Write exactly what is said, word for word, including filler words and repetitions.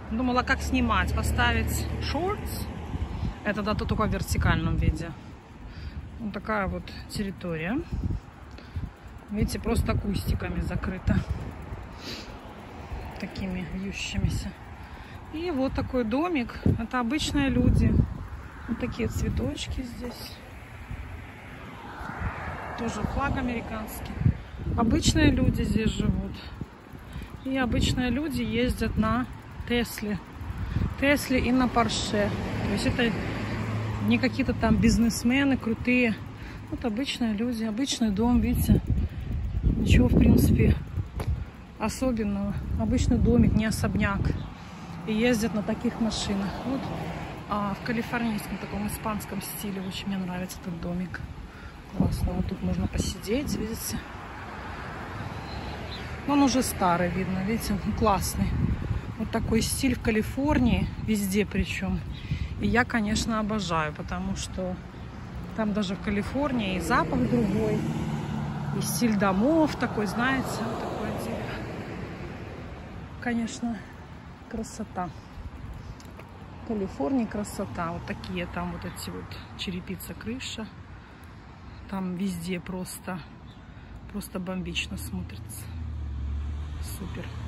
Думала, как снимать. Поставить шортс. Это да, то только в вертикальном виде. Вот такая вот территория. Видите, просто кустиками закрыто. Такими вьющимися. И вот такой домик. Это обычные люди. Вот такие цветочки здесь. Тоже флаг американский. Обычные люди здесь живут. И обычные люди ездят на Тесле. Тесле и на Порше. То есть это не какие-то там бизнесмены крутые. Вот обычные люди. Обычный дом, видите. Ничего, в принципе, особенного. Обычный домик, не особняк. И ездят на таких машинах. Вот а, в калифорнийском таком испанском стиле. Очень мне нравится этот домик. Классно. Вот тут можно посидеть, видите. Он уже старый, видно, видите, он классный. Вот такой стиль в Калифорнии, везде причем. И я, конечно, обожаю, потому что там даже в Калифорнии и запах другой, и стиль домов такой, знаете, вот такой отдельный. Конечно, красота. В Калифорнии красота. Вот такие там вот эти вот черепица, крыша. Там везде просто, просто бомбично смотрится. Супер.